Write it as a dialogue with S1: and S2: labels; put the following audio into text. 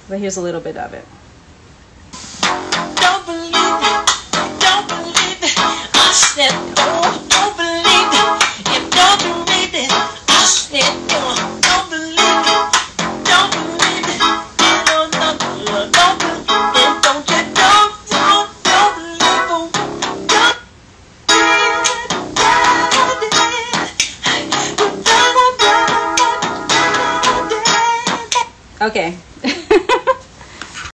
S1: but here's a little bit of it.
S2: Don't believe it, don't believe it. I said, oh, don't believe it. You don't believe it. I said, oh, don't believe it, don't believe it. No, no, no, don't believe it, don't you, don't believe it.
S1: Okay,